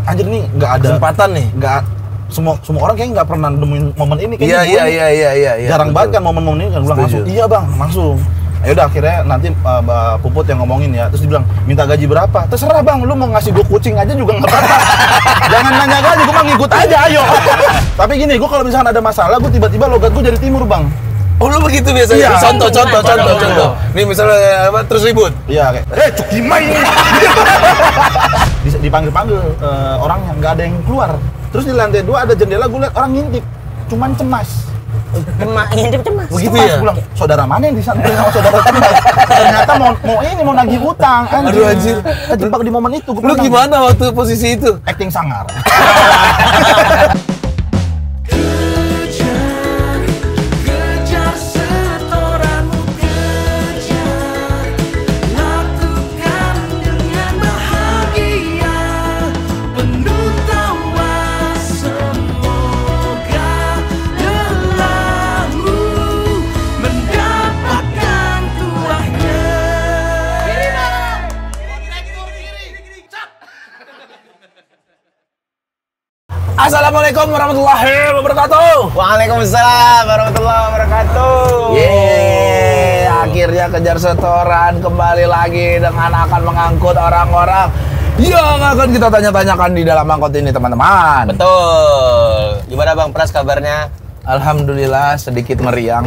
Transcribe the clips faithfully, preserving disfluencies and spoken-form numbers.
anjir nih nggak ada kesempatan nih. Nggak semua semua orang kayaknya nggak pernah nemuin momen ini kayaknya. Iya gue iya nih iya iya iya. iya, jarang betul. banget kan momen-momen ini kan. Gue bilang langsung, iya bang, langsung. Ya udah akhirnya nanti uh, Mbak Puput yang ngomongin ya, terus dibilang minta gaji berapa? Terserah bang, lu mau ngasih gue kucing aja juga nggak apa-apa. Jangan nanya gaji, gue mah ngikut aja, ayo. Tapi gini, gue kalau misalkan ada masalah, gue tiba-tiba logat gue dari timur bang. Oh lu begitu biasanya? Iya. Contoh, contoh, Contoh, contoh, contoh. contoh. Nih misalnya apa, terus ribut. Iya kayak, eh cuk gimana ini? Dis- Dipanggil-panggil uh, orangnya, nggak ada yang keluar. Terus di lantai dua ada jendela, gue liat orang ngintip, cuman cemas. Cemas, ngintip cemas. Begitu Cemas, ya? gua bilang, saudara mana yang disantai sama saudara cemas? Ternyata mau mau ini mau nagih utang. Aduh, anjir. Kejebak di momen itu. Gua Lu bilang, gimana waktu posisi itu? acting sangar. Kejar setoranmu, kejar, lakukan dengan bahagia, penuh tawa, semoga gelapmu mendapatkan tuahnya. Assalamualaikum warahmatullahi wabarakatuh. Waalaikumsalam warahmatullahi wabarakatuh. Yeay, akhirnya kejar setoran kembali lagi dengan akan mengangkut orang-orang yang akan kita tanya-tanyakan di dalam angkot ini, teman-teman. Betul. Gimana Bang Pras kabarnya? Alhamdulillah sedikit meriang.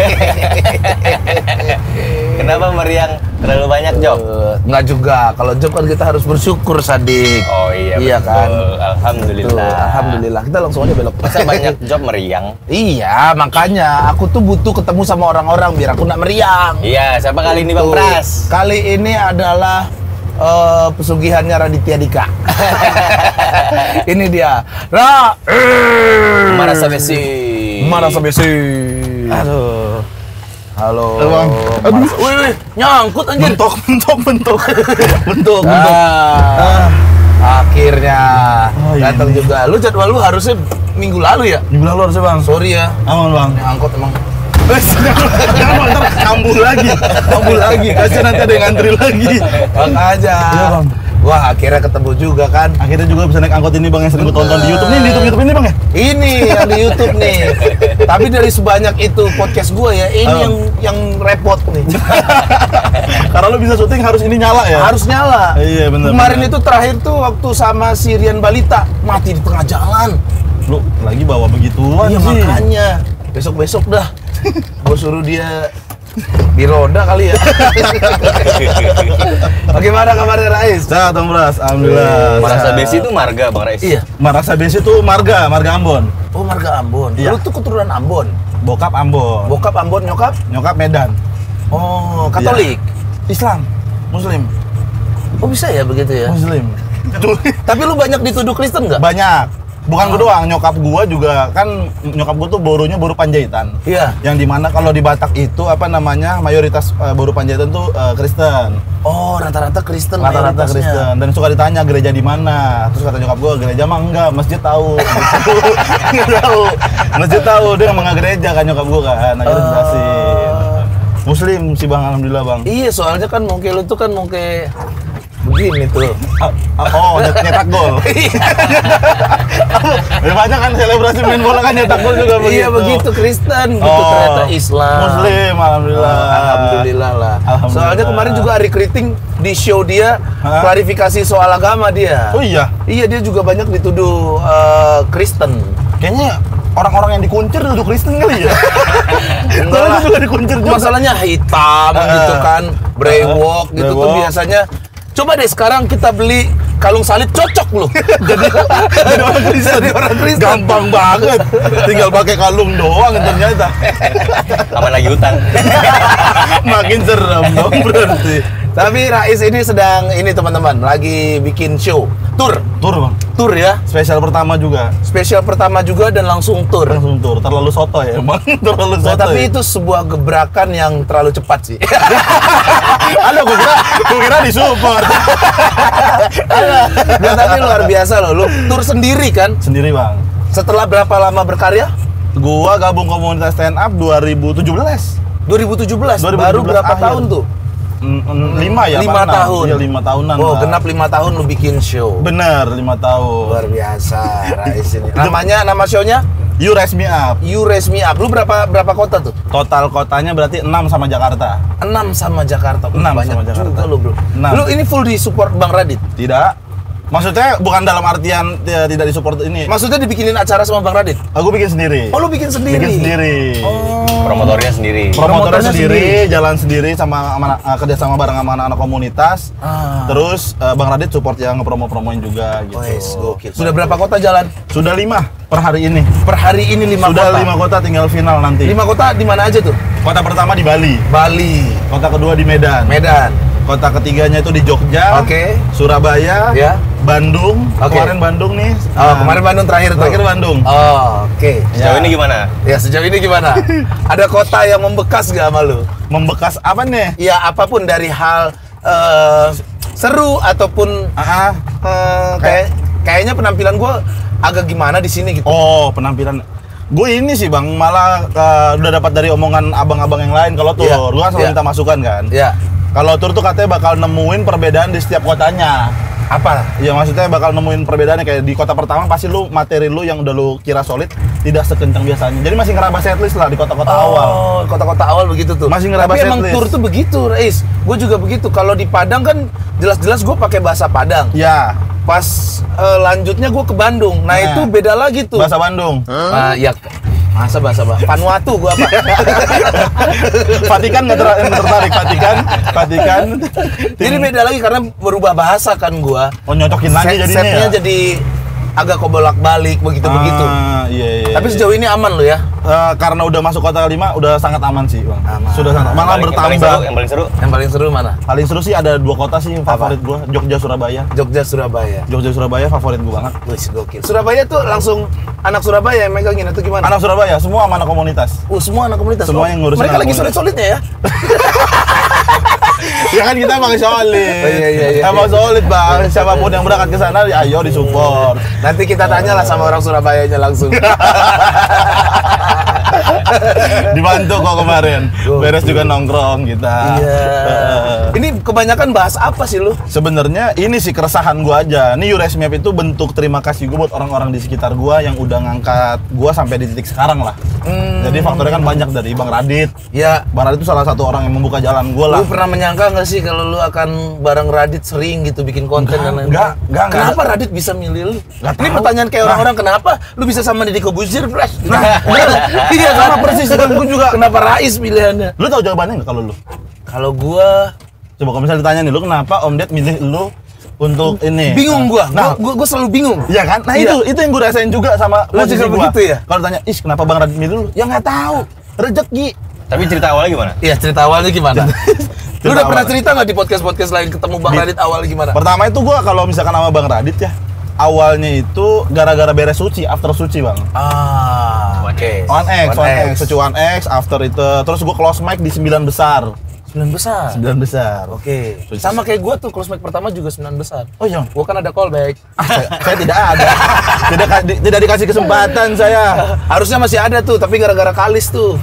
Kenapa meriang? Terlalu banyak job? Eh, Nggak juga, kalau job kan kita harus bersyukur, Sadik. Oh iya, Iya betul. kan? Alhamdulillah. Tuh, Alhamdulillah. Kita langsung aja belok. Masa banyak job meriang? Iya, makanya aku tuh butuh ketemu sama orang-orang biar aku nggak meriang. Iya, siapa kali ini Bang Tuh. Pras? Kali ini adalah eh, pesugihannya Raditya Dika. Ini dia. Ra. Marasa Besi. Marasa Besi. Aduh. Halo. Halo, Bang. Aduh. Marasa- Wih, wih, nyangkut anjir. Bentuk, bentuk, bentuk. Bentuk, bentuk. Ah, akhirnya Oh, iya datang nih. juga. Lu jadwal lu harusnya minggu lalu ya? Minggu lalu harusnya bang. Sorry ya. Aman bang. Ini angkot emang. Jangan ntar kambuh lagi, kambuh lagi. Kasian nanti ada yang ngantri lagi. Bang aja. Iya, Bang. Wah, akhirnya ketemu juga kan. Akhirnya juga bisa naik angkot ini bang yang sering gue tonton di YouTube nih, di YouTube YouTube ini bang ya. Ini yang di YouTube nih. Tapi dari sebanyak itu podcast gue ya, ini Oh. yang yang repot nih. Karena lu bisa syuting harus ini nyala ya. Harus nyala. Iya, bener, Kemarin bener. itu terakhir tuh waktu sama si Rian Balita mati di tengah jalan. Lu lagi bawa begituan Iya sih. makanya. Besok-besok dah. Gue suruh dia di roda kali ya. Bagaimana kabarnya Rais? Sehat Bang Pras, alhamdulillah. Marasa sehat. Besi itu marga Bang Rais? Iya. Marasa Besi itu marga, marga Ambon. Oh, marga Ambon. Iya. Lu tuh keturunan Ambon. Bokap Ambon. Bokap Ambon, nyokap? Nyokap Medan. Oh, Katolik. Islam. Muslim. Oh, bisa ya begitu ya? Muslim. Tapi lu banyak dituduh Kristen nggak? Banyak. Bukan gue doang, nyokap gua juga kan, nyokap gua tuh borunya boru Panjaitan. Iya. Yang dimana kalau di Batak itu apa namanya mayoritas uh, boru Panjaitan tuh uh, Kristen. Oh, rata-rata Kristen. Rata-rata mayoritasnya. Kristen. Dan suka ditanya gereja di mana. Terus kata nyokap gua gereja mah enggak, masjid tahu. Gitu. Nggak tahu. Masjid tahu, dia nggak nggak gereja kan nyokap gua kan. Akhirnya Oh. jelasin. Muslim sih bang, alhamdulillah bang. Iya, soalnya kan muka lu tuh kan muka begini tuh. Ah, ah, oh, nyet- nyetak gol. Ya banyak kan selebrasi main bola kan nyetak gol juga begitu. Iya, begitu Kristen, gitu Oh, ternyata Islam. Muslim, alhamdulillah. Oh, alhamdulillah lah. Alhamdulillah. Soalnya kemarin juga Ari Kriting di show dia Hah? klarifikasi soal agama dia. Oh iya, Iya, dia juga banyak dituduh eh, Kristen. kayaknya orang-orang yang dikuncir duduk Kristen kali ya. Soalnya lah. gua juga dikuncir juga. Masalahnya hitam Eh, gitu kan, brewok eh, gitu tuh brewok. biasanya. Coba deh sekarang kita beli kalung salib cocok loh. jadi jadi orang Kristen. Jadi orang Kristen. Gampang banget. Tinggal pakai kalung doang ternyata. Aman lagi utang. Makin serem dong berarti. Tapi Rais ini sedang ini teman-teman lagi bikin show, tour, Tur bang. tour ya. Spesial pertama juga. Spesial pertama juga dan langsung tour. Langsung tur. Terlalu soto ya emang. Terlalu soto. Nah, tapi ya? itu sebuah gebrakan yang terlalu cepat sih. Halo, gua kira, gua kira disupport. Nah, tapi luar biasa loh, lu tour sendiri kan? Sendiri bang. Setelah berapa lama berkarya? Gua gabung komunitas stand up dua ribu tujuh belas. dua ribu tujuh belas, dua ribu tujuh belas baru berapa akhir. tahun tuh? mm, mm, lima ya, Lima apa enam? tahun. Iya, lima tahunan. Oh, lah. genap lima tahun lu bikin show. Bener, lima tahun. Luar biasa, Rais ini. Namanya, nama show-nya? You Raise Me Up. You Raise Me Up. Lu berapa berapa kota tuh? Total kotanya berarti enam sama Jakarta. Enam sama Jakarta. Uh, Enam banyak sama Jakarta. juga lu, Bro. Enam. Lu ini full di support Bang Radit. Tidak. Maksudnya bukan dalam artian ya, tidak disupport ini. Maksudnya dibikinin acara sama Bang Radit? Aku bikin sendiri. Oh, lu bikin sendiri? Bikin sendiri. Oh. Promotornya sendiri. Promotornya Promotornya sendiri, sendiri. jalan sendiri sama, sama uh, kerja sama bareng sama anak-anak komunitas. Ah. Terus uh, Bang Radit support yang ngepromo-promoin juga gitu. Wes, gokil. Sudah berapa kota jalan? Sudah lima per hari ini. Per hari ini lima Sudah kota. lima kota, tinggal final nanti. Lima kota di mana aja tuh? Kota pertama di Bali, Bali, kota kedua di Medan, Medan. kota ketiganya itu di Jogja, Oke. Surabaya, Ya. Bandung. Oke. Kemarin Bandung nih. Oh, Nah, kemarin Bandung terakhir tuh. Terakhir Bandung. Oh, oke. Sejauh Ya. ini gimana? Ya sejauh ini gimana? Ada kota yang membekas gak sama lu? Membekas apa nih? Ya apapun dari hal eh, seru ataupun Ah, eh, kayak kayaknya penampilan gua agak gimana di sini gitu. oh penampilan. Gue ini sih bang, malah uh, udah dapat dari omongan abang-abang yang lain kalau tur, Iya, gue kan selalu iya. minta masukan kan. Ya, Kalau tur tuh katanya bakal nemuin perbedaan di setiap kotanya. apa? Iya maksudnya bakal nemuin perbedaannya kayak di kota pertama pasti lu materi lu yang udah lu kira solid tidak sekencang biasanya. Jadi masih ngeraba setlist lah di kota-kota awal. Oh, kota-kota awal begitu tuh. Masih ngeraba Tapi emang setlist. tur tuh begitu, Rais. Gue juga begitu. Kalau di Padang kan jelas-jelas gue pakai bahasa Padang. Ya, Pas eh, lanjutnya gue ke Bandung. Nah, Nah. itu beda lagi tuh. bahasa Bandung. Ah, ya masa bahasa bahasa Vanuatu gue apa? Vatikan nggak ter nggak tertarik, Vatikan, Vatikan. Jadi beda lagi karena berubah bahasa kan gue. Oh nyocokin lagi Set- jadinya setnya ya. jadi agak kebolak-balik begitu-begitu. Ah, iya, iya. Tapi iya. sejauh ini aman lo ya? Eh, karena udah masuk kota lima udah sangat aman sih bang. Aman. Sudah sangat malah Yang paling bertambah. seru, yang paling seru. Yang paling seru mana? Paling seru sih ada dua kota sih favorit gua, Jogja Surabaya. Jogja, Surabaya. Jogja Surabaya favorit gua banget. Wih, gokil. Surabaya tuh langsung anak Surabaya yang megangin atau gimana? Anak Surabaya semua sama anak komunitas. Uh, semua anak komunitas. Semua yang ngurusin Mereka anak lagi komunitas. solid-solidnya ya. Ya kan kita emang solid. Oh, iya, iya, iya, Emang iya. solid bang. Siapapun yang berangkat ke sana, ya ayo disupport. Nanti kita tanya lah sama orang Surabayanya langsung. Dibantu kok kemarin. Beres juga nongkrong kita. Iya. Eh, Ini kebanyakan bahas apa sih lu? Sebenarnya ini sih keresahan gua aja. Ini You Raise Me Up itu bentuk terima kasih gua buat orang-orang di sekitar gua yang udah ngangkat gua sampai di titik sekarang lah. Hmm. Jadi faktornya kan banyak dari Bang Radit. Ya, Bang Radit itu salah satu orang yang membuka jalan gua lah. lu pernah menyangka nggak sih kalau lu akan bareng Radit sering gitu bikin konten Enggak, dan lain-lain? enggak, enggak, enggak. Kenapa Radit bisa milih lu? Enggak Ini tahu. pertanyaan kayak Nah. orang-orang, kenapa lu bisa sama Deddy Kobuzir, Bras? Nah, iya kan? sama persis dengan gua juga. Kenapa Rais pilihannya? Lu tahu jawabannya nggak kalau lu? Kalau gua Coba kalau misalnya ditanya nih, lu kenapa Om Ded milih lu untuk ini? bingung gua. Nah, Gua, gua, gua selalu bingung. iya kan? Nah Iya. itu itu yang gue rasain juga sama Lu posisi juga gua. begitu ya? Kalau tanya, "Is, kenapa Bang Radit milih lu?" Ya nggak tahu. Rezeki. Tapi cerita awalnya gimana? Iya, cerita awalnya gimana? lu Cerita udah pernah awalnya. cerita nggak di podcast-podcast lain ketemu Bang Di- Radit awalnya gimana? Pertama itu gua kalau misalkan sama Bang Radit ya, awalnya itu gara-gara beres suci, after suci bang. Ah, oke. One X, One X, suci One X, after itu, terus gua close mic di sembilan besar. Sembilan besar. Sembilan besar. Oke. Suci. Sama kayak gua tuh close mic pertama juga sembilan besar. Oh iya. Gua kan ada callback. Ah, saya, saya tidak ada. tidak ka- di- tidak dikasih kesempatan saya. Harusnya masih ada tuh, tapi gara-gara kalis tuh.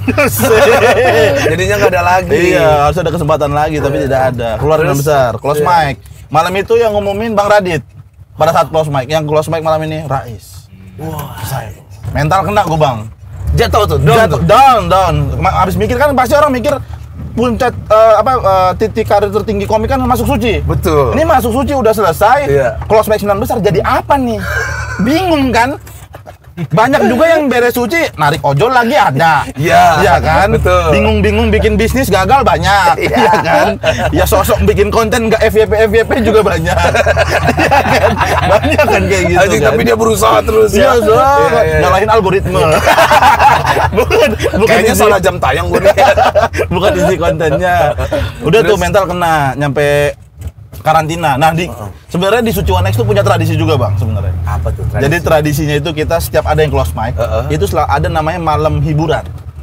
Jadinya nggak ada lagi. Iya, harus ada kesempatan lagi tapi tidak ada. Keluar Terus? sembilan besar, close Iya. mic. Malam itu yang ngumumin Bang Radit. Pada saat close mic, yang close mic malam ini Rais. Wah, Saya. Mental kena gue bang. jatuh tuh, down Jatuh, tuh. down, down. Ma- Habis mikir kan pasti orang mikir puncak eh, apa eh, titik karir tertinggi komik kan masuk suci. Betul. Ini masuk suci udah selesai. Iya. Close mic sembilan besar jadi apa nih? Bingung kan? Banyak juga yang beres suci narik ojol lagi ada. Iya, Iya kan? betul. Bingung-bingung bikin bisnis gagal banyak. Iya. Iya kan? Ya sosok bikin konten nggak F Y P F Y P juga banyak. Iya kan? Banyak kan kayak gitu. Anjing, kan? tapi dia berusaha terus Iya, ya. so, Iya, iya, iya. nyalahin algoritma. bukan, bukan Kayaknya isi- salah jam tayang gue nih. bukan isi kontennya. Udah tuh Terus? mental kena nyampe karantina. Nah, di sebenarnya di Suci One X tuh punya tradisi juga, Bang, sebenarnya. Apa tuh? Jadi tradisinya itu kita setiap ada yang close mic, Heeh. itu selalu ada namanya malam hiburan.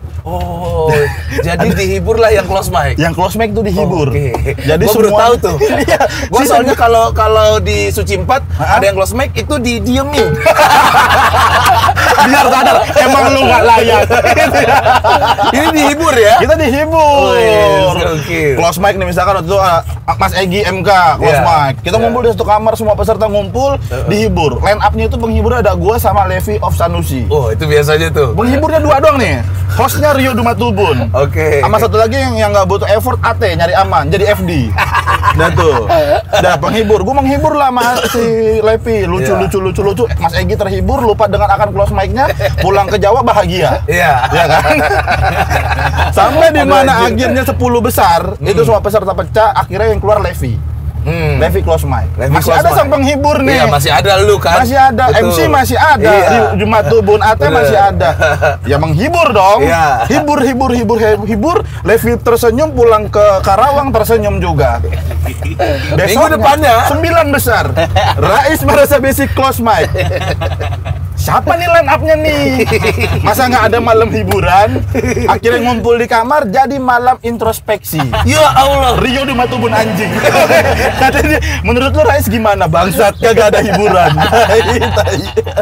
Oh, jadi dihibur lah yang close mic. Yang close mic tuh dihibur. Oke. Jadi Gua baru semua tahu tuh. Iya. Gua season- soalnya kalau kalau di Suci empat Hah? ada yang close mic itu didiemin. biar sadar emang lu nggak layak. Ini dihibur ya? Kita dihibur. Oh, yes, okay. Close mic nih misalkan waktu itu uh, Mas Egi M K close Yeah. mic. Kita Yeah. ngumpul di satu kamar, semua peserta ngumpul, dihibur. Line up-nya itu penghiburnya ada gua sama Levi of Sanusi. Oh, itu biasanya tuh. Penghiburnya dua doang nih. Hostnya Rio Dumatubun. Oke. Sama satu lagi yang yang nggak butuh effort, A T nyari aman, jadi F D. Nah tuh, udah penghibur. Gue menghibur lah sama si Levi, lucu Iya. lucu lucu lucu. Mas Egi terhibur, lupa dengan akan close mic-nya, pulang ke Jawa bahagia. Iya. Ya kan? Sampai di Aduh, mana anjir. akhirnya sepuluh besar, itu semua peserta pecah, akhirnya yang keluar Levi. Hmm. Levi close mic. Levi Masih close ada mic. sang penghibur nih. Iya, masih ada lu kan? Masih ada, Betul. M C masih ada, Iya. Rio Dumatubun A T Bener. masih ada. Ya menghibur dong. Iya. Hibur, hibur, hibur, he- hibur. Levi tersenyum pulang ke Karawang tersenyum juga. Minggu depannya. sembilan besar. Rais merasa basic close mic. Siapa nih line up-nya nih? Masa nggak ada malam hiburan? Akhirnya ngumpul di kamar jadi malam introspeksi. Ya Allah. Rio Dumatubun anjing. Katanya, menurut lu Rais gimana bangsat? Kagak ada hiburan. Tai, tai.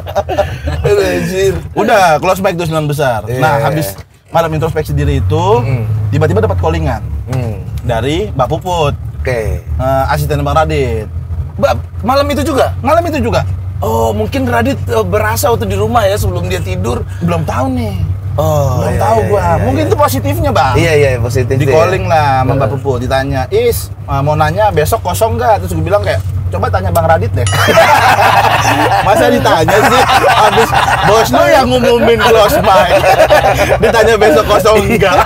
Anjir. Udah close mic tuh sembilan besar. Iya. Nah, habis malam introspeksi diri itu, Mm. tiba-tiba dapat callingan Hmm. dari Mbak Puput, Oke. eh, asisten Bang Radit. Mbak, malam itu juga? Malam itu juga Oh, mungkin Radit eh, berasa waktu di rumah ya sebelum dia tidur. belum tahu nih. Oh, belum iya, tahu iya, gua. iya, Mungkin iya. itu positifnya, Bang. Iya, iya, positif. Di ya. calling lah sama Mbak Heeh. Puput, ditanya, "Is, eh, mau nanya besok kosong nggak?" Terus gue bilang kayak, "Coba tanya Bang Radit deh." Masa ditanya sih? Habis bos lu yang ngumumin close mic. Ditanya besok kosong enggak?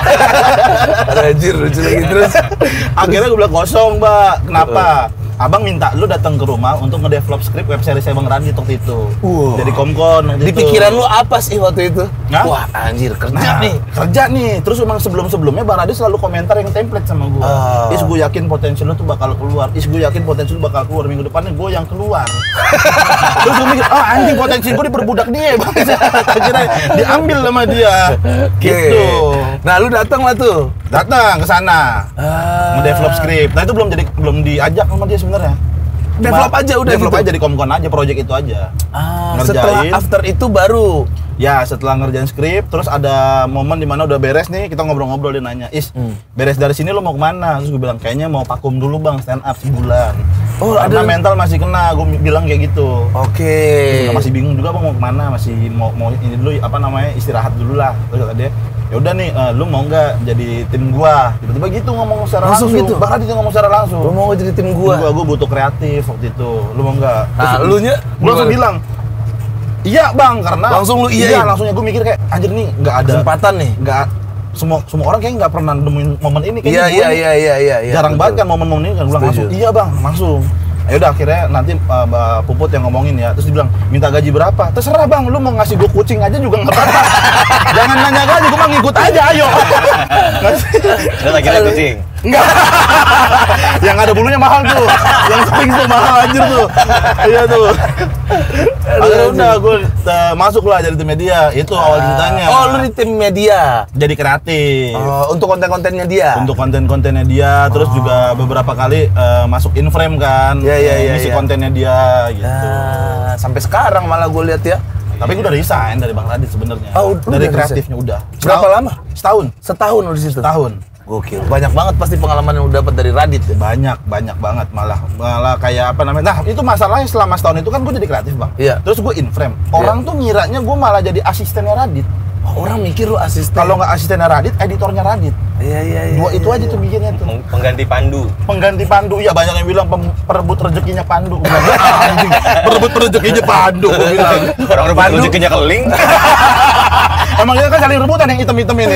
Anjir, lucu lagi terus. Akhirnya gue bilang kosong, Mbak. Kenapa? Abang minta lu datang ke rumah untuk ngedevelop skrip web series Bang Radit waktu itu. Wow. Jadi komkon waktu Di itu. pikiran lu apa sih waktu itu? Hah? Wah, anjir, kerja Nah, nih. kerja nih. Terus emang sebelum-sebelumnya Bang Radit selalu komentar yang template sama gue. Ah. Is, gue yakin potensi lu tuh bakal keluar. Is, gue yakin potensi lu bakal keluar. Minggu depannya gue yang keluar. Terus gue mikir, ah anjing potensi gue diperbudak dia bang. Akhirnya diambil sama dia. Oke. Gitu. Nah, lu datang lah tuh. Datang ke sana. Ah. Ngedevelop skrip. Nah itu belum jadi belum diajak sama dia sebenarnya. Develop Cuma aja udah develop gitu? aja di komkon aja, project itu aja. Ah, Ngerjain. setelah after itu baru. Ya setelah ngerjain skrip, terus ada momen dimana udah beres nih, kita ngobrol-ngobrol, dia nanya, Is, Hmm. beres dari sini lo mau kemana? Terus gue bilang, kayaknya mau vakum dulu bang, stand up sebulan. Oh, Karena ada- mental masih kena, gue bilang kayak gitu. Oke. Masih bingung juga bang mau kemana, masih mau mau ini dulu apa namanya istirahat dulu lah. Terus kata dia, ya udah nih, eh, lu mau nggak jadi tim gua? Tiba-tiba gitu ngomong secara Langsung langsung. gitu? Bang Radit ngomong secara langsung. Lu mau jadi tim Gua, gua? gua butuh kreatif waktu itu. Lu mau nggak? Nah, Terus elunya gua langsung gimana? bilang, iya bang, karena Langsung lu iya, iyain? langsungnya gue mikir kayak anjir nih nggak ada Kesempatan nih. nggak semua semua orang kayaknya nggak pernah nemuin momen ini Iya, kayaknya gua iya, nih iya, iya, iya, iya. jarang betul. banget kan momen-momen ini kan. Gue bilang Setuju. langsung iya bang langsung. Ya udah akhirnya nanti uh, Mbak Puput yang ngomongin ya, terus dibilang minta gaji berapa? Terserah bang, lu mau ngasih gue kucing aja juga nggak apa-apa. Jangan nanya gaji, gue mah ngikut aja, ayo. Ngasih. Terus akhirnya kucing. Enggak. Yang ada bulunya mahal tuh. Yang sphinx tuh mahal anjir tuh. Iya tuh. Akhirnya udah gue uh, masuk lah jadi tim media. Itu awal ceritanya. Oh, lu di tim media. Jadi kreatif. Oh, untuk konten-kontennya dia. Untuk konten-kontennya dia, terus juga beberapa kali uh, masuk in frame kan. Iya, iya, iya, Ngisi iya. kontennya dia gitu. Ah, sampai sekarang malah gue lihat ya. Tapi gue udah resign dari Bang Radit sebenarnya. Oh, lu dari udah kreatifnya udah. Berapa Setahun- lama? Setahun. Setahun lu di situ. Setahun. Gokil. Banyak banget pasti pengalaman yang lu dapat dari Radit ya. Banyak, banyak banget malah malah kayak apa namanya. Nah, itu masalahnya selama setahun itu kan gue jadi kreatif, Bang. Iya. Terus gue in frame. Orang tuh ngiranya gue malah jadi asistennya Radit. Oh, orang mikir lu asisten. Kalau nggak asistennya Radit, editornya Radit. Iya, iya, iya. Dua itu iya, aja iya. tuh bikinnya tuh. Peng- Pengganti pandu. Pengganti Pandu, ya banyak yang bilang pem- perebut rezekinya Pandu. Gua bilang, "Ah, anjing, perebut rezekinya Pandu, gue bilang. Orang rebut Pandu. rezekinya keling. Emang kita kan saling rebutan yang hitam-hitam ini.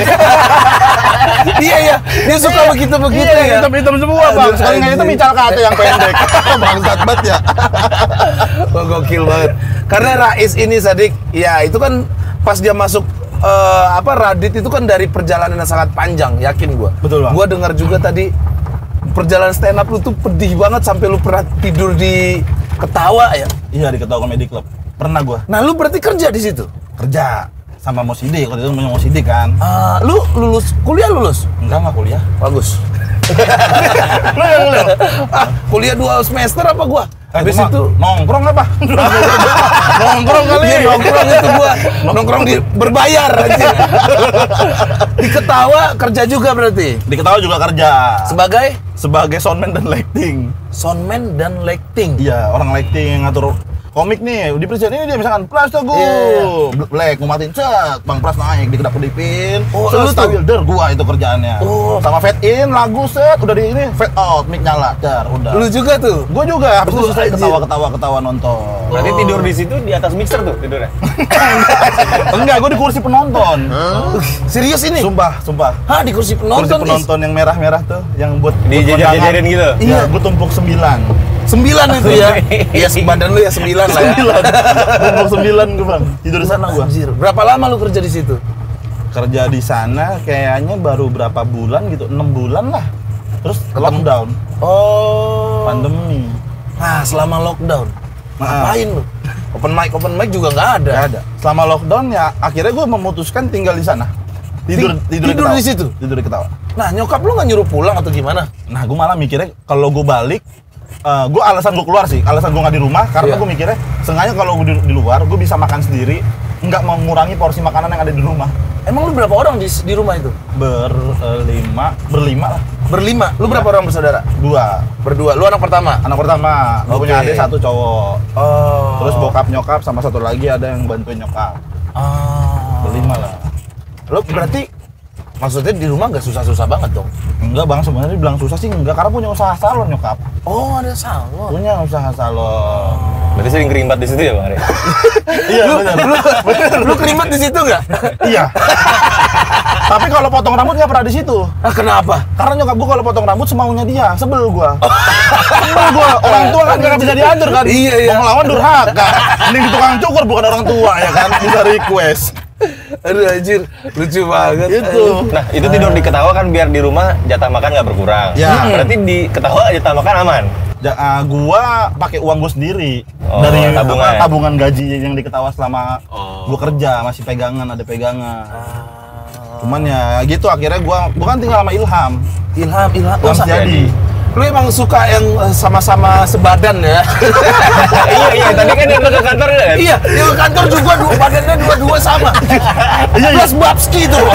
Iya, iya. Dia suka begitu-begitu Iya, ya. hitam-hitam semua, Bang. Aduh, Sekali nggak hitam anjing. bicara kata yang pendek. Bangsat banget ya. Oh, gokil banget. Karena Rais ini Sadik, ya itu kan pas dia masuk eh, apa Radit itu kan dari perjalanan yang sangat panjang, yakin gua. Betul, Bang. Gua dengar juga tadi perjalanan stand up lu tuh pedih banget sampai lu pernah tidur di Ketawa ya. Iya, di Ketua Comedy Club. Pernah gua Nah, lu berarti kerja di situ. kerja sama Mosidi, waktu itu punya Mosidi kan. Ah, lu lulus kuliah lulus? Enggak, enggak kuliah. Bagus. Lu yang kuliah? Ah, kuliah dua semester apa gua? Habis cuma itu nongkrong apa? Nongkrong kali. Iya, nongkrong itu gua. Nongkrong di berbayar aja. Di Ketawa kerja juga berarti. Di Ketawa juga kerja. Sebagai Sebagai soundman dan lighting. soundman dan lighting. Iya, orang lighting yang ngatur komik nih, di presiden ini dia misalkan Pras Teguh, Iya. Black mau matiin cet, Bang Pras naik dikedap-kedipin, Oh, set, lu tuh? Wilder gua itu kerjaannya. Oh. Sama fade in lagu set, udah di ini fade out, mic nyala, dar, udah. Lu juga tuh. Gua juga habis itu Wah, selesai anjir. ketawa-ketawa ketawa nonton. Berarti Oh. tidur di situ di atas mixer tuh tidurnya. Enggak, gua di kursi penonton. Serius ini? Sumpah, sumpah. Hah, di kursi penonton? Kursi penonton yang merah-merah tuh, yang buat buat Dijajar-jajarin kondangan. gitu? Iya, gua tumpuk sembilan. Sembilan itu ya? Iya, badan lu ya sembilan lah ya. Sembilan. Tumpuk sembilan gua, Bang. Tidur di sana gua. Anjir, berapa lama lu kerja di situ? Kerja di sana kayaknya baru berapa bulan gitu, enam bulan lah. Terus lockdown, Oh. pandemi. Nah, selama lockdown, Nah. ngapain lu? Open mic, open mic juga nggak ada. Gak ada. Selama lockdown ya akhirnya gue memutuskan tinggal di sana. Tidur Ti- tidur, tidur Ketawa. di situ? Tidur di Ketawa. Nah, nyokap lu nggak nyuruh pulang atau gimana? Nah, gue malah mikirnya kalau gue balik eh gue alasan gue keluar sih, alasan gue nggak di rumah karena Iya. gue mikirnya sengaja kalau gue di, di luar gue bisa makan sendiri, nggak mengurangi porsi makanan yang ada di rumah. Emang lu berapa orang di, di rumah itu? Berlima, berlima lah, Berlima. Lu berapa orang bersaudara? dua. Berdua. Lu anak pertama? Anak pertama, gue punya Oke. adik satu cowok. Oh. Terus bokap nyokap sama satu lagi ada yang bantuin nyokap. Ah. Berlima lah. Lu berarti maksudnya di rumah nggak susah-susah banget dong? Enggak bang, sebenarnya bilang susah sih enggak karena punya usaha salon nyokap. Oh, ada salon. Punya usaha salon. Berarti sering kerimbat di situ ya, Bang Ari? Iya benar. Lu kerimat di situ nggak? Iya. Tapi kalau potong rambut nggak pernah di situ. Ah, kenapa? Karena nyokap gua kalau potong rambut semaunya dia, sebel gua. Sebel gua. Orang tua kan nggak bisa diatur kan. Iya, iya. Mau ngelawan durhaka. Mending di tukang cukur bukan orang tua ya kan, bisa request. Aduh anjir, lucu banget. Itu. Nah, itu tidur di Ketawa kan biar di rumah jatah makan nggak berkurang. Ya. Berarti di Ketawa jatah makan aman. Ja, uh, gua pakai uang gua sendiri Oh, dari tabungan. apa, tabungan gaji yang di Ketawa selama Oh. gua kerja, masih pegangan, ada pegangan. Cuman ya gitu akhirnya gua gua kan tinggal sama Ilham. Ilham, Ilham. Ilham sa- Setiadi. Lu emang suka yang eh, sama-sama sebadan ya? iya, iya. Tadi kan yang ke kantor kan? Iya, yang ke kantor juga dua badannya dua-dua sama. Iya, iya. Plus Babski tuh.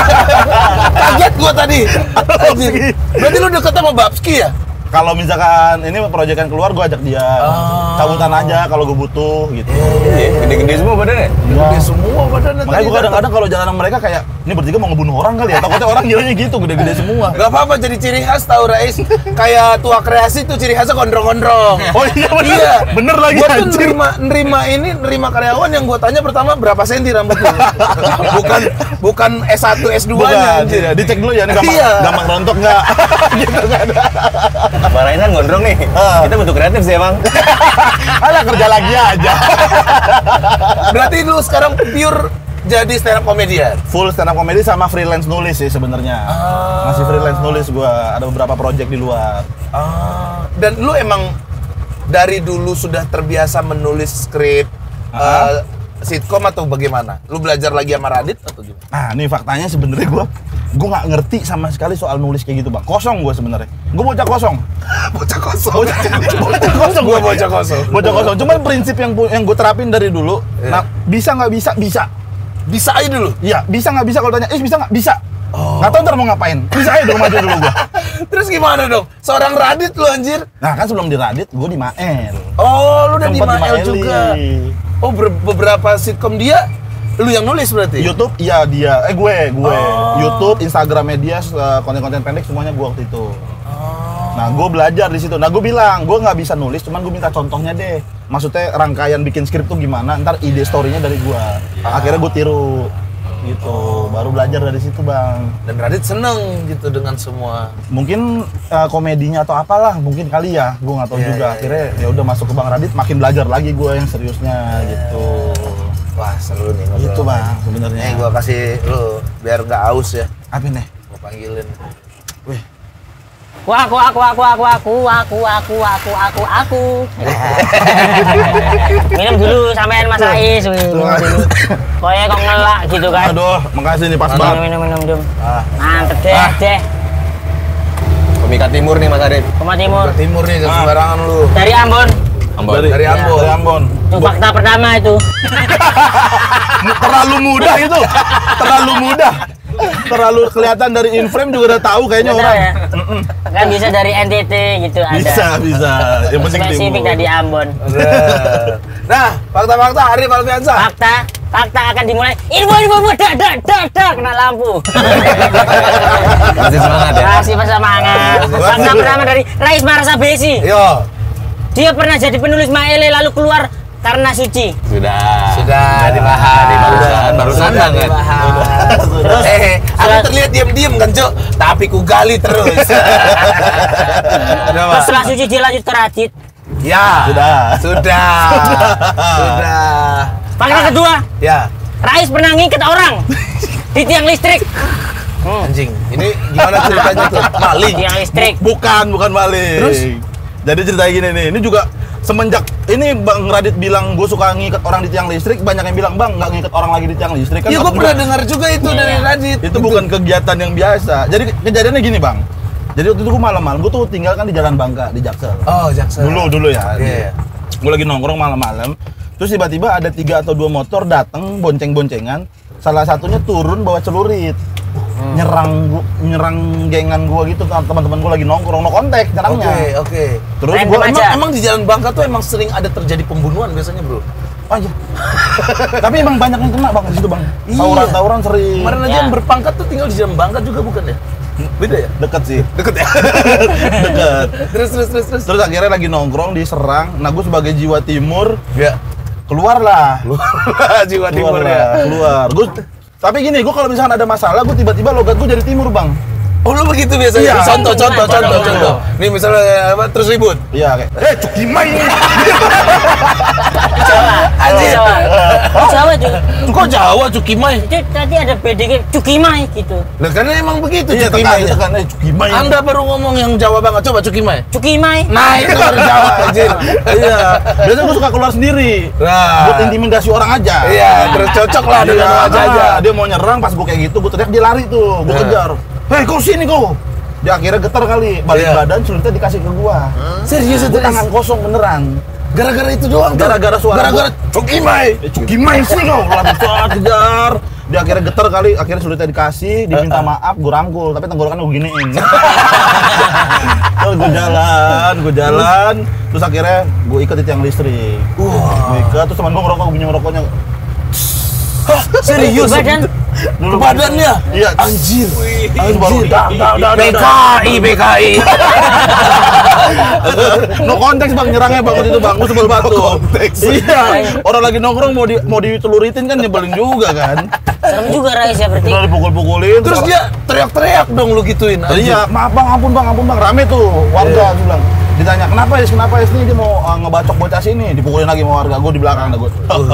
Kaget gua tadi. Anjir. Berarti lu deket sama Babski ya? Kalau misalkan ini proyekan keluar gua ajak dia. Oh. Cabutan aja kalau gua butuh gitu. Iya, gede-gede semua badannya. Gede semua badannya. Makanya gua kadang-kadang kalau jalan sama mereka kayak ini bertiga mau ngebunuh orang kali ya. Takutnya orang ngiranya gitu, gede-gede semua. Gak apa-apa, jadi ciri khas tahu Rais. Kayak tua kreasi tuh ciri khasnya gondrong-gondrong. Oh iya bener. Iya. Bener lagi Gua tuh anjir. nerima, nerima ini, nerima karyawan yang gua tanya pertama berapa senti rambut lu. bukan bukan S satu S dua nya Bukan, anjir. iya. Dicek dulu ya, ini gampang, Iya. gampang rontok nggak? gitu kan. Bang Raihan gondrong nih. Ah. Kita bentuk kreatif sih, Bang. Alah kerja lagi aja. Berarti lu sekarang pure jadi stand up comedian. Full stand up comedy sama freelance nulis sih sebenarnya. Ah. Masih freelance nulis gua, ada beberapa project di luar. Ah, dan lu emang dari dulu sudah terbiasa menulis skrip Ah. eh, sitkom atau bagaimana? Lu belajar lagi sama Radit atau gimana? Nah, ini faktanya sebenarnya gua gua nggak ngerti sama sekali soal nulis kayak gitu, Bang. Kosong gua sebenarnya. Gua bocah kosong. Bocah kosong. Bocah, bocah kosong. Gua bocah kosong. Bocah kosong. Cuman prinsip yang pu- yang gua terapin dari dulu, Iya. nah, bisa nggak bisa? Bisa. Bisa aja dulu. Iya, bisa nggak bisa kalau tanya, "Eh, bisa nggak?" Bisa. Oh. Nggak tahu ntar mau ngapain. Bisa aja dong maju dulu gua. Terus gimana dong? Seorang Radit lu anjir. Nah, kan sebelum di Radit gua di Mael. Oh, lu udah di Sempet Mael juga. Oh, ber- beberapa sitkom dia lu yang nulis berarti? YouTube, iya dia. Eh gue, gue. Oh. YouTube, Instagram media, eh, konten-konten pendek semuanya gue waktu itu. Oh. Nah, gue belajar di situ. Nah, gue bilang, gue nggak bisa nulis, cuman gue minta contohnya deh. Maksudnya rangkaian bikin skrip tuh gimana? Ntar ide story-nya dari gue. Akhirnya gue tiru, gitu. Baru belajar dari situ, Bang. Dan Radit seneng gitu dengan semua. Mungkin eh, komedinya atau apalah, mungkin kali ya. Gue nggak tahu Iya, juga. iya, Akhirnya ya udah masuk ke Bang Radit, makin belajar lagi gue yang seriusnya, gitu. Wah, seru nih ngobrol. Gitu, Bang, sebenarnya. Nih gua kasih lu biar nggak aus ya. Apa nih? Gua panggilin. Wih. Aku aku aku aku aku aku aku aku aku aku. Minum dulu sampean Mas Ais, wih, minum dulu. Koye kok ngelak gitu kan. Aduh, makasih nih pas Minum banget. minum minum minum. Ah. Mantep deh Ah. deh. Komika Timur nih, Mas Arif. Koma Timur Ke timur nih, ke Ah. sembarangan lu. dari Ambon. Ambon. Dari, Dari Ambon. Dari Ambon. Itu fakta pertama itu. Terlalu mudah itu. Terlalu mudah. Terlalu kelihatan dari in-frame juga udah tahu kayaknya Betul orang. ya? Kan bisa dari N T T gitu ada. Bisa, bisa. Yang penting Spesifik timur. dari Ambon. Nah, fakta-fakta Arif Alfiansa. Fakta, fakta akan dimulai. Info, info, info, dak, dak, dak, dak, kena lampu. Masih semangat ya. Kasih semangat. Fakta pertama dari Rais Marasa Besi. Yo, Dia pernah jadi penulis Maele lalu keluar karena suci. Sudah. sudah dibahas. Tadi barusan, barusan Sudah banget. dibahas. Terus, Eh, aku setelah- terlihat diam-diam kan, Cuk. Tapi ku gali terus. Terus setelah suci dia lanjut ke Radit. Ya. Sudah. Sudah. Sudah. Fakta kedua, Ya. Rais pernah ngiket orang di tiang listrik. Anjing, ini gimana ceritanya tuh? Maling. Tiang listrik. Bukan, bukan maling. Terus? Jadi ceritanya gini nih, ini juga semenjak ini Bang Radit bilang gue suka ngikat orang di tiang listrik, banyak yang bilang Bang nggak ngikat orang lagi di tiang listrik kan. Iya, gue aku pernah bilang, dengar juga itu Iya. dari Radit. itu bukan kegiatan yang biasa. Jadi kejadiannya gini Bang. Jadi waktu itu gue malam-malam, gue tuh tinggal kan di Jalan Bangka di Jaksel. Oh, Jaksel. Dulu dulu ya. Iya. Gue lagi nongkrong malam-malam, terus tiba-tiba ada tiga atau dua motor datang bonceng-boncengan. Salah satunya turun bawa celurit. Hmm. Nyerang gua, nyerang gengan gua gitu, teman-teman gua lagi nongkrong, no kontak Oke, nyerangnya. oke. Terus Random gua aja. Emang, emang di Jalan Bangka tuh emang sering ada terjadi pembunuhan biasanya, Bro. Oh iya. Tapi emang banyak yang kena Bang di situ Bang. Iya. Tawuran-tawuran sering. Kemarin aja Ya. yang berpangkat tuh tinggal di Jalan Bangka juga bukan ya? Beda ya? Deket sih. Deket ya? Deket. terus, terus, terus, terus. Terus akhirnya lagi nongkrong diserang. Nah, gua sebagai jiwa timur Ya. keluarlah. Jiwa Keluar timur lah, ya. keluar. Gua tapi gini, gua kalau misalkan ada masalah, gua tiba-tiba logat gua jadi timur, Bang. Oh, lu begitu biasanya? Iya. Contoh, contoh, Gimana? contoh, Gimana? contoh. Nih misalnya apa, terus ribut. Iya, kayak eh Cukimai ini. Jawa. Anjir. Jawa. Oh, Jawa juga. Kok Jawa Cukimai? Itu tadi ada B D G Cukimai gitu. Nah, karena emang begitu Iya, Cukimai. tetangga kan eh Cukimai. Anda baru ngomong yang Jawa banget. Coba Cukimai. Cukimai. Nah, itu baru Jawa anjir. Iya. Biasanya gua suka keluar sendiri. Nah. Buat intimidasi orang aja. Iya, terus cocok lah dengan Iya, wajah aja. ah, dia mau nyerang pas gua kayak gitu, gua teriak dia lari tuh, gua Nah. kejar. Hei, kau sini kau. Dia akhirnya getar kali, balik Iya. badan, sulitnya dikasih ke gua. Serius itu Gua tangan kosong beneran. Gara-gara itu doang. tuh? Gara-gara suara Gara-gara gua. Cukimai. Eh, Cukimai sih kau, lari kejar, kejar. Dia akhirnya getar kali, akhirnya sulitnya dikasih, diminta maaf, gua rangkul, tapi tenggorokan gua giniin. Terus gua jalan, gua jalan, terus akhirnya gua ikat di tiang listrik. Gua ikat, terus teman gua ngerokok, gua bunyi ngerokoknya. Serius? Badan. Dulu Badannya? Iya. Anjir. Terus baru dah, dah, dah, B K I, B K I. No konteks bang, nyerangnya bang waktu itu bang, gue sebel banget tuh. Iya, orang lagi nongkrong mau di mau diteluritin kan nyebelin juga kan. Serem juga Rais ya berarti. Udah dipukul-pukulin. Terus dia teriak-teriak dong lu gituin. anjir. Iya, maaf bang, ampun bang, ampun bang, rame tuh warga tuh bilang. Ditanya kenapa ya, kenapa ya ini dia mau uh, ngebacok bocah sini, dipukulin lagi sama warga, gue di belakang dah gue.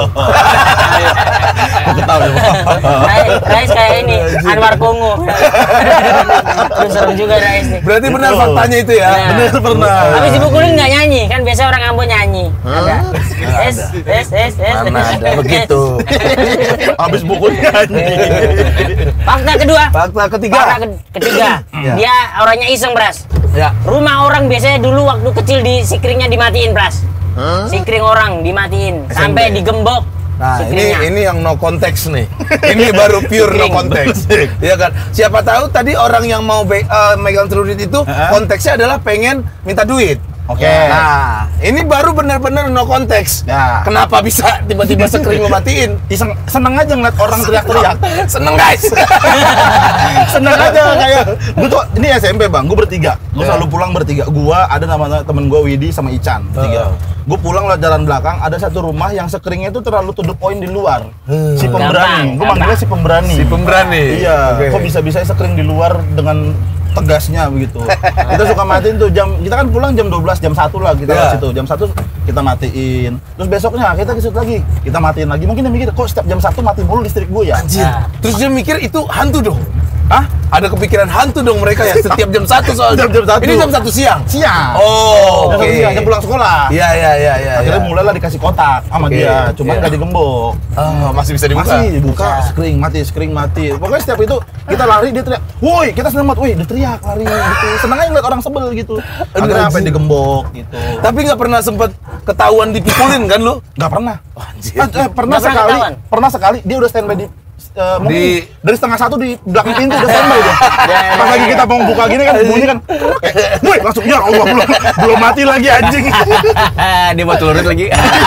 Gue ketawa deh. Rais, Rais kayak ini Anwar Kongo. Terus serem juga Rais nih. Berarti benar Itu. faktanya itu ya. Benar. Bener pernah. Habis dipukulin nggak nyanyi, kan biasa orang Ambon nyanyi. Ada. Es, es, es, es. Mana ada begitu. Habis pukul nyanyi. Fakta kedua. Fakta ketiga. Fakta ke- ketiga. Ya. Dia orangnya iseng, Bras. Ya. Rumah orang biasanya dulu waktu kecil di sikringnya dimatiin, Bras. Sikring orang dimatiin sampai digembok. Nah, ini sikringnya. ini yang no konteks nih. Ini baru pure no Sikring. konteks. Iya kan? Siapa tahu tadi orang yang mau be- eh, megang celurit itu Heeh. konteksnya adalah pengen minta duit. Oke. Nah, ini baru benar-benar no konteks. Ya. Kenapa bisa tiba-tiba sekering lu matiin? Iseng, seneng aja ngeliat orang teriak-teriak. Seneng guys. Seneng aja kayak gue tuh ini S M P bang, gue bertiga, gue Ya. selalu pulang bertiga. Gua ada nama temen gue Widi sama Ican bertiga. Oh. Gue pulang lewat jalan belakang, ada satu rumah yang sekeringnya itu terlalu to the point di luar. Hmm. Si Gampang, pemberani, gue manggilnya gampang. si pemberani. Si pemberani. Iya, Oke. kok bisa-bisa sekering di luar dengan tegasnya begitu. Kita suka matiin tuh jam, kita kan pulang jam dua belas, jam satu lah kita Iya. ke situ. Jam satu kita matiin. Terus besoknya kita ke situ lagi, kita matiin lagi. Mungkin dia mikir, kok setiap jam satu mati mulu listrik gue ya? Anjir. Nah. Terus dia mikir itu hantu dong. Hah? Ada kepikiran hantu dong mereka ya setiap jam satu soalnya. Jam- jam satu. Ini jam satu siang. Siang. Oh, Jam oke. satu siang, jam pulang sekolah. Iya, iya, iya, iya. Akhirnya iya. mulailah dikasih kotak sama Oke, dia, cuman iya. nggak digembok. Oh, masih bisa dibuka. Masih dibuka, screen mati, screen mati. Pokoknya setiap itu kita lari dia teriak, woi kita selamat, woi dia teriak lari gitu. Senang aja ngeliat orang sebel gitu. Akhirnya Aduh, sampai anjing. digembok gitu. Tapi nggak pernah sempet ketahuan dipukulin kan lu? Nggak pernah. Anjir. Eh, eh, pernah Nggak pernah sekali, ketahuan? pernah sekali dia udah standby di eh, mungkin Di- dari setengah satu di belakang pintu udah standby dia. Pas lagi kita mau buka gini kan bunyi kan, woi langsung ya Allah belum belum mati lagi anjing. Dia mau celurit lagi.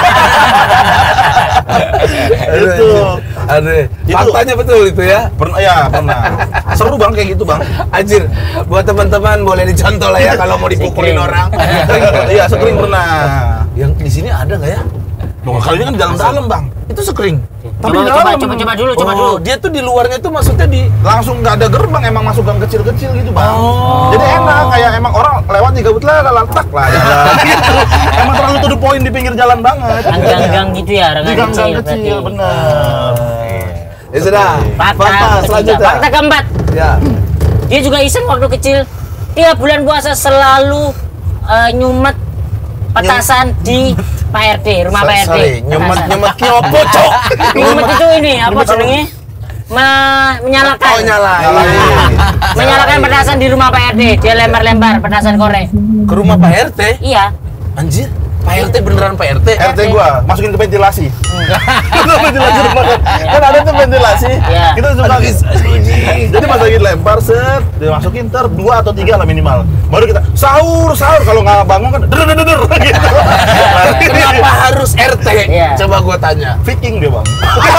Itu. Aduh, Itu- faktanya betul itu ya. Pernah ya pernah. Seru bang kayak gitu bang. Anjir, buat teman-teman boleh dicontoh lah ya kalau mau dipukulin Sikring. orang. Iya sekering pernah. Yang di sini ada nggak ya? Loh, kali ini kan di dalam-dalam bang. Itu sekring. Tapi Coba, di coba, dalam. coba, coba dulu, coba Oh, dulu. dia tuh di luarnya tuh maksudnya di Langsung nggak ada gerbang, emang masuk gang kecil-kecil gitu bang. Oh. Jadi enak, kayak emang orang lewat nih gabut lah, lantak lah. Ya, gitu. Emang terlalu to the point di pinggir jalan banget. Gang-gang gitu ya, Di gang gang-gang kecil. kecil, berarti. bener. Ya sudah. Fakta Fakta ketiga. selanjutnya. Fakta keempat. Ya. Dia juga iseng waktu kecil. Tiap bulan puasa selalu eh, nyumet petasan di Pak R T, rumah Pak R T. Sorry, nyumet Petasan. nyumet kiopo, Cok. Nyumet itu ini apa jenenge? Me- menyalakan. Oh, nyala. Menyalakan petasan di rumah Pak R T. Dia lempar-lempar petasan korek. Ke rumah Pak R T. Iya. Anjir, Pak R T beneran Pak R T. R T gua masukin ke ventilasi. Itu ventilasi rumah kan. Kan ada tuh ventilasi. Iya. Kita suka jadi pas lagi lempar set, dimasukin ter dua atau tiga lah minimal. Baru kita sahur sahur kalau nggak bangun kan der der der der gitu. Kenapa harus R T? Iya. Coba gua tanya. Viking dia bang.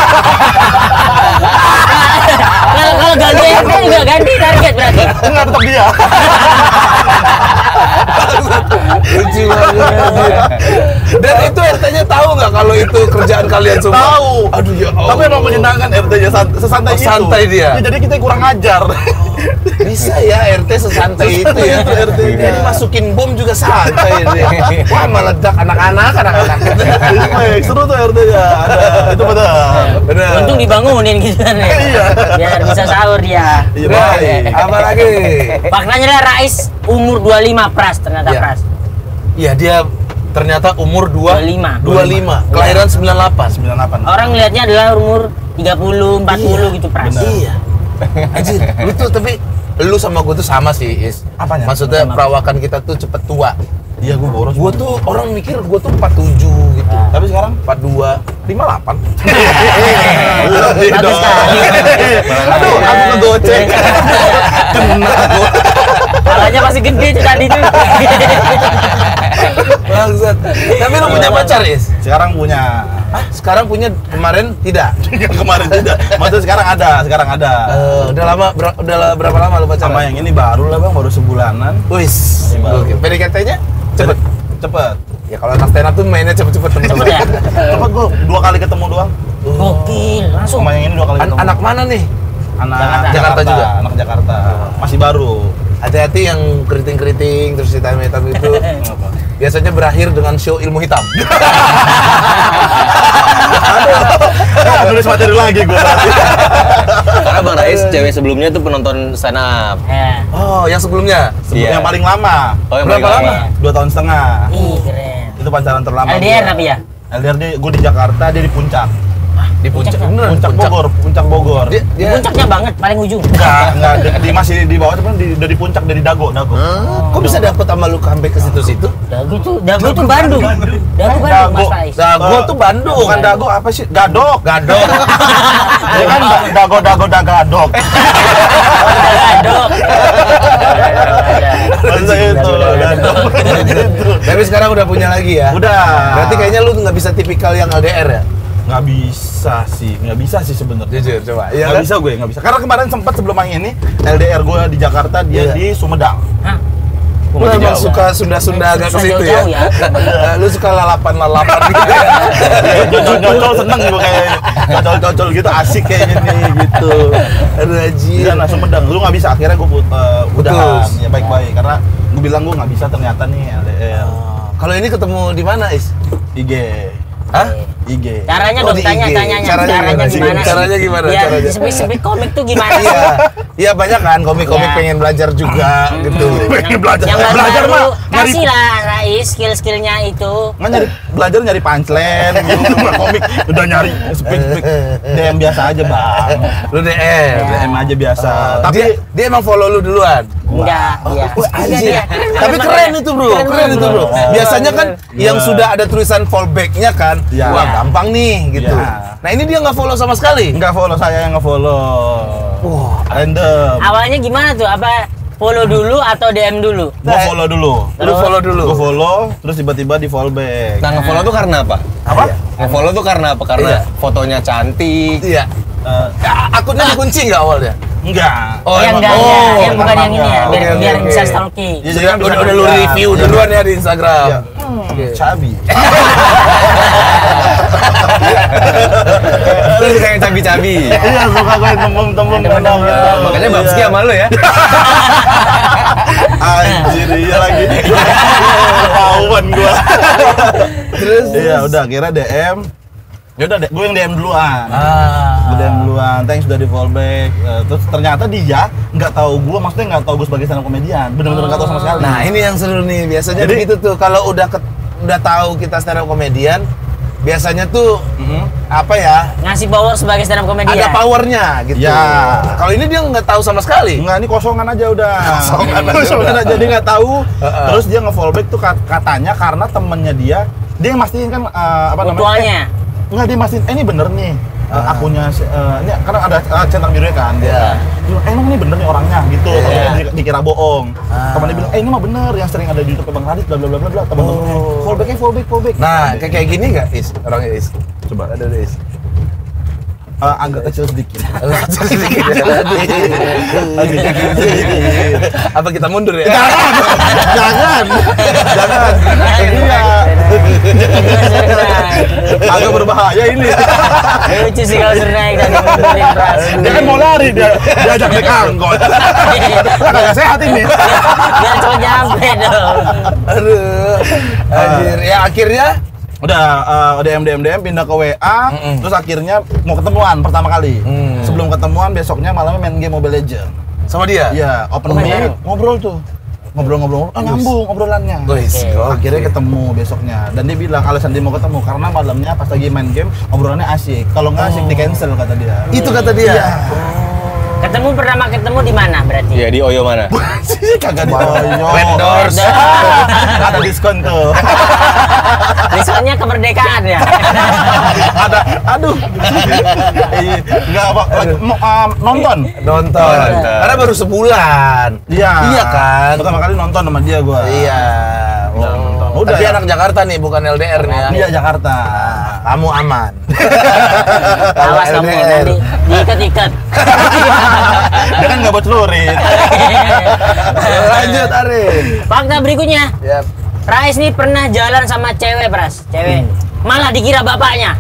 Kalau kalau ganti R T juga ganti target berarti. Enggak tetap dia. Lucu banget. anjir. Dan itu R T-nya tahu nggak kalau itu kerjaan kalian semua? Tahu. Aduh ya Allah. Tapi emang menyenangkan R T-nya san- sesantai Oh, itu. santai dia. Ya, jadi kita kurang ajar. Bisa ya R T sesantai itu ya. R T-nya. Jadi masukin bom juga santai dia. Wah meledak anak-anak, anak-anak. Baik, seru tuh R T-nya. Ada, itu benar. Benar. Untung dibangunin gitu kan ya. Iya. Biar bisa sahur dia. Iya, Baik. baik. Apa lagi? Faktanya adalah Rais umur dua puluh lima Pras ternyata Iya. Pras. Iya dia ternyata umur dua dua puluh lima. dua puluh lima. Kelahiran sembilan puluh delapan. sembilan puluh delapan. Orang ngelihatnya adalah umur tiga puluh, empat puluh gitu Pras. benar. Iya. Anjir, lu tuh tapi lu sama gue tuh sama sih, Is. Apanya? Maksudnya Sama. perawakan kita tuh cepet tua. Iya, gua boros. Gue tuh orang mikir gue tuh empat puluh tujuh gitu. Tapi sekarang empat puluh dua, lima puluh delapan. lebih Bagus dong. sekali. Aduh, aku ngegocek. Kena gua. Kalanya masih gede tuh tadi tuh. Bangsat. Tapi lu punya pacar, Is? Sekarang punya. Ah, sekarang punya, kemarin tidak. Yang kemarin tidak. Maksudnya sekarang ada, sekarang ada. Eh, udah lama, ber- udah la- berapa lama lu pacaran? Sama yang ini baru lah bang, baru sebulanan. Wis, Baru. oke. P D K T-nya cepet. Cepet. Ya kalau anak stand up tuh mainnya cepet-cepet Cepet temen-temen. ya. Cepet gua dua kali ketemu doang. Gokil, langsung. Sama yang ini dua kali An- ketemu. anak mana nih? anak Jakarta. Jakarta juga? Anak Jakarta. Masih baru. Hati-hati yang keriting-keriting terus hitam-hitam itu Kenapa? biasanya berakhir dengan show ilmu hitam. Ah, nulis materi lagi gua berarti. Karena Bang Rais cewek sebelumnya tuh penonton stand up. Ya. Oh, yang sebelumnya? Sebelum Iya. yang paling lama. Oh, yang Berapa paling lama? Dua tahun setengah. Ih, keren. Itu pacaran terlama. L D R gua. tapi ya? L D R dia, gue di Jakarta, dia di Puncak. Di puncak. Puncak. Beneran, Puncak Bogor, Puncak Bogor. Dia, Di dia puncaknya banget, paling ujung. Enggak, enggak, di, di- masih di bawah tapi di, udah di puncak, dari Dago, Dago. Hah? Kok bisa dapet sama lu sampai ke situ-situ? Dago tuh, Dago tuh Bandung. Dago Bandung, Mas Faiz. Dago tuh Bandung. Bukan Dago, apa sih? Gadok. Gadok. Ya kan da- Dago, Dago, Dagadok. Dago. Masa itu, Gadok. Gitu. Tapi sekarang udah punya lagi ya? Udah. Berarti kayaknya lu nggak bisa tipikal yang L D R ya? Nggak bisa sih, nggak bisa sih sebenarnya. Jujur, coba. Iya Nggak kan? bisa gue, nggak bisa. Karena kemarin sempat sebelum yang ini, L D R gue di Jakarta, dia Iya. di Sumedang. Hah? Lu emang suka Sunda-Sunda agak ke Susah situ ya? jauh-jauh Lu suka lalapan-lalapan gitu ya? Nyocol seneng gue kayaknya. Nyocol-nyocol gitu asik kayaknya nih gitu. Aduh Haji. Iya, nah Sumedang. Lu nggak bisa, akhirnya gue put, uh, udahan. Putus. Ya baik-baik. Karena gue bilang gue nggak bisa ternyata nih L D R. Kalau ini ketemu di mana, Is? I G. Hah? I G. Caranya Oh, dong, di tanya, I G. tanya, Caranya caranya, gimana sih? gimana sih? Caranya gimana? Biar Caranya? disebut-sebut komik tuh gimana sih? Iya, iya banyak kan komik-komik Iya. pengen belajar juga gitu. Pengen belajar. Yang baru, Belajar mah nyari kasih lah Rais skill-skillnya itu. nggak nyari belajar nyari punchline gitu. Bukan komik udah nyari speak speak D M biasa aja bang. Lu D M. D M aja biasa. Tapi Tapi dia, dia emang follow lu duluan. Enggak, iya. Wah, anjir. Enggak, dia. Tapi keren itu bro, keren, Keren itu bro. bro. Biasanya kan Iya. yang sudah ada tulisan fallback-nya kan, Iya. wah gampang nih gitu. Iya. Nah ini dia nggak follow sama sekali. Enggak follow, saya yang nge-follow. Wah, Random. Awalnya gimana tuh? Apa follow dulu atau D M dulu? Gua follow dulu. lu follow dulu. Gua follow, terus tiba-tiba di follow back. Nah, nge-follow tuh karena apa? Apa? Nge-follow tuh karena apa? Karena Iya. fotonya cantik. Iya. Eh, Ya, akunnya dikunci nggak awalnya? enggak. Oh, yang emang. enggak, Oh, enggak, yang bukan emang yang ini ya, enggak. biar Oke, biar oke, bisa oke. stalking. Iya, Jadi kan udah, bisa udah lu lihat. review Iya. duluan ya di Instagram. Iya. Oke. Cabi. Lu suka yang cabi-cabi. Iya, suka gue tembung-tembung menang gitu. Makanya Babski Iya. sama lu ya. Anjir, iya lagi. Ketahuan gua. Terus? Iya, udah kira D M. Ya udah, gue yang D M duluan. Ah. Gue D M duluan, thanks udah di fallback. Eh, terus ternyata dia nggak tahu gue, maksudnya nggak tahu gue sebagai stand up komedian. Bener-bener nggak tahu sama sekali. Nah ini yang seru nih, biasanya Jadi- begitu tuh kalau udah ke, udah tahu kita stand up komedian, biasanya tuh Mhm. apa ya? Ngasih power sebagai stand up comedian. Ada powernya gitu. Ya. Kalau ini dia nggak tahu sama sekali. Enggak, ini kosongan aja udah. Kosongan aja Kosongan udah. aja, dia nggak tahu. Heeh. Terus dia nge-fallback tuh kat- katanya karena temennya dia, dia yang mastiin kan eh, apa namanya? Mutualnya. Eh, enggak, dia mastiin, eh ini bener nih. eh, Ah. akunnya si- eh, ini karena ada uh, centang birunya kan. Dia, Iya. dia bilang, eh, emang ini bener nih orangnya gitu. Iya. Makanya di- dikira bohong. Ah. Temennya bilang, eh ini mah bener yang sering ada di YouTube Bang Radit bla bla bla bla bla. Temen-temennya, Oh. fallbacknya fallback fallback. Nah kayak kayak gini nggak Is? Orangnya Is? Coba. Ada deh Is. Eh, agak kecil sedikit. Sedikit ya. Agak kecil sedikit. Apa kita mundur ya? Jangan, jangan. Iya. Agak berbahaya ini. Lucu sih kalau suruh naik tadi mundurin Pras. Dia kan mau lari, dia diajak naik angkot. Agak sehat ini. Biar cepet nyampe dong. Aduh. Anjir. Ya akhirnya Udah eh, D M D M D M pindah ke W A, Mm-mm. terus akhirnya mau ketemuan pertama kali. Hmm. Sebelum ketemuan besoknya malamnya main game Mobile Legend. sama dia. Iya, open Oh, mic, bareng. ngobrol tuh. Ngobrol-ngobrol, ah nyambung obrolannya. Wis, Oke. gokil. Akhirnya ketemu besoknya dan dia bilang alasan dia mau ketemu karena malamnya pas lagi main game obrolannya asik. Kalau nggak asik di cancel kata dia. Itu kata dia. Iya. Ketemu pertama ketemu di mana berarti? Iya, di Oyo mana? Sih kagak di Oyo. Red Doors. Ada diskon tuh. Diskonnya kemerdekaan ya. Ada, aduh. Iya, nggak apa, mau, um, nonton. Nonton. Nonton. Karena baru sebulan. Iya. Iya kan? Pertama kali nonton sama dia gua. Iya. Udah Oh. nonton. Udah Tapi ya? anak Jakarta nih, bukan L D R nih ya. Iya Jakarta. Kamu aman. Awas Kalau kamu L D R. nanti diikat-ikat. Dia kan nggak buat celurit. Lanjut Arin. Fakta berikutnya, Yap. Rais nih pernah jalan sama cewek, Pras. Cewek. Malah dikira bapaknya.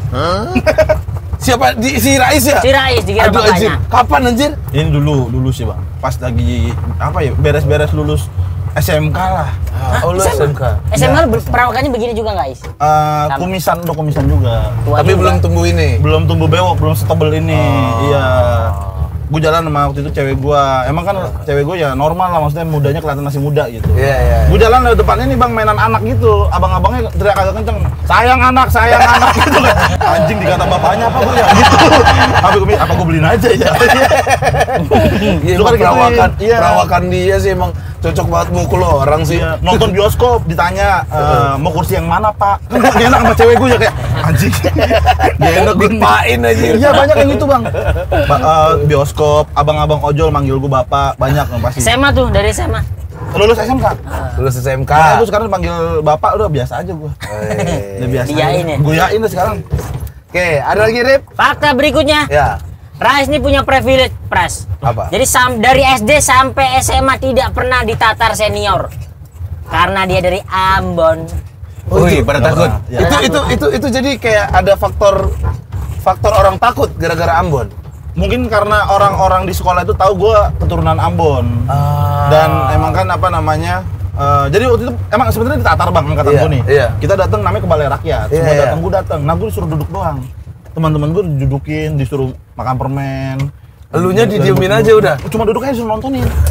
Siapa di si Rais ya? Si Rais dikira Aduh, anjir. bapaknya. Kapan anjir? Ini dulu, dulu sih bang. Pas lagi apa ya, beres-beres lulus S M K lah. Oh, lu S M K. S M A ber- perawakannya begini juga nggak, Is? Eh, Sama. kumisan, udah kumisan juga. Tua Tapi juga. belum tumbuh ini. Belum tumbuh bewok, belum setebel ini. Oh. Iya. Gue jalan sama waktu itu cewek gua. Emang kan cewek gua ya normal lah, maksudnya mudanya kelihatan masih muda gitu. Iya, iya. Gue jalan lewat depannya nih bang, mainan anak gitu. Abang-abangnya teriak agak kenceng, sayang anak, sayang anak gitu kan. Anjing dikata bapaknya apa gue ya gitu. Apa gue apa gue beliin aja ya. Iya, Lu kan emang perawakan, gituin. Iya. perawakan dia sih emang cocok banget mukul orang sih. Iya, nonton bioskop ditanya eh, mau kursi yang mana pak? Kan gak enak sama cewek gue ya kayak anjing. Gak enak gue. Dipain aja. Iya banyak yang gitu bang. Ba- eh, bioskop, abang-abang ojol manggil gue bapak, banyak yang pasti. S M A tuh, dari S M A. Lulus S M K. Lulus S M K. Nah, gue sekarang panggil bapak udah biasa aja gue. Eh. Udah biasa. Diain ya? Gue yain deh sekarang. Oke, ada lagi Rip? Fakta berikutnya, Ya. Rais ini punya privilege, Pras. Apa? Jadi sam- dari S D sampai S M A tidak pernah ditatar senior. Karena dia dari Ambon. Wih, pada takut. Ya. Itu itu itu itu jadi kayak ada faktor faktor orang takut gara-gara Ambon. Mungkin karena orang-orang di sekolah itu tahu gue keturunan Ambon. Dan emang kan apa namanya? eh, jadi waktu itu emang sebenarnya ditatar bang angkatan Iya, gue nih. iya. Kita datang namanya ke Balai Rakyat. Iya, Semua iya. datang, gue datang. Nah gue disuruh duduk doang. Teman-teman gue didudukin, disuruh makan permen. Elunya Dan didiemin duduk- aja udah? Cuma duduk aja disuruh nontonin.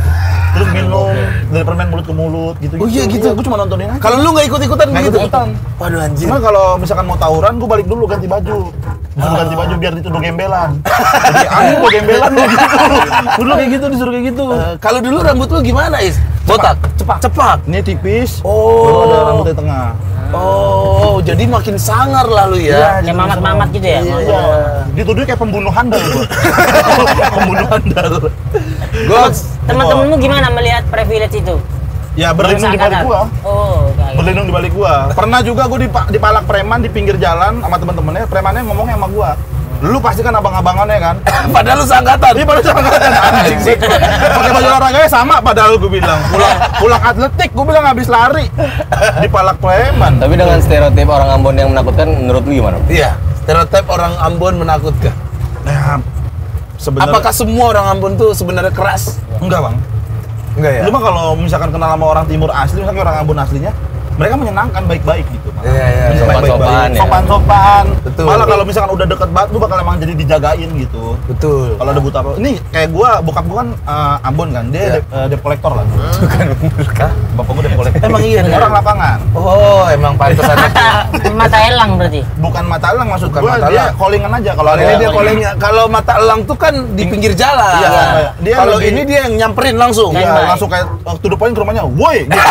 terus minum dari permen mulut ke mulut gitu. Oh iya gitu. Gue cuma nontonin aja. Kalau lu nggak ikut-ikutan Nggak gitu? ikut-ikutan. Waduh anjir. Cuma kalau misalkan mau tawuran, gue balik dulu ganti baju. Disuruh ganti baju biar dituduh gembelan. Jadi aneh mau gembelan lu gitu. Dulu kayak gitu disuruh kayak gitu. Eh, kalau dulu rambut lu gimana, Is? Botak? Cepak. Cepak. Ini tipis. Oh. Baru ada rambut di tengah. Oh, jadi makin sangar lalu ya? Kayak mamat-mamat gitu ya? Iya. Iya. Dituduhnya kayak pembunuh handal gua. Pembunuh handal. Gua Teman-temanmu gimana melihat privilege itu? Ya berlindung di balik Seakan-akan. gua. Oh, kayak gitu. Berlindung di balik gua. Pernah juga gua dipa- dipalak preman di pinggir jalan sama temen-temennya. Premannya ngomongnya sama gua. Lu pasti kan abang-abangannya kan? padahal lu seangkatan. Iya pada sama kan anjing sih. Pakai baju olahraganya sama padahal gua bilang. Pulang pulang atletik gua bilang habis lari. Dipalak preman. Tapi dengan stereotip orang Ambon yang menakutkan, menurut lu gimana? Iya, stereotip orang Ambon menakutkan. Nah, sebenarnya Apakah semua orang Ambon tuh sebenarnya keras? enggak, Bang? Enggak ya? Lu mah kalau misalkan kenal sama orang timur asli, misalkan orang Ambon aslinya, mereka menyenangkan baik-baik gitu. Iya, iya, iya. Sopan-sopan ya. Sopan-sopan. Betul. Malah kalau misalkan udah deket banget, lu bakal emang jadi dijagain gitu. Betul. Kalau ada buta apa, ini kayak gua, bokap gua kan uh, Ambon kan, dia Iya. dep, uh, dep kolektor lah. Bukan Kah? Bapak gua dep kolektor. Emang iya, nih? Orang lapangan. Oh, emang pantesan. Mata, mata elang berarti? Bukan mata elang maksud Bukan gua, mata dia elang. callingan aja kalau Kalau ada ini dia calling. calling kalau mata elang tuh kan di pinggir jalan. Iya, dia Kalau lebih- ini dia yang nyamperin langsung. Iya, Standby. langsung kayak uh, to the point ke rumahnya, woi! Gitu.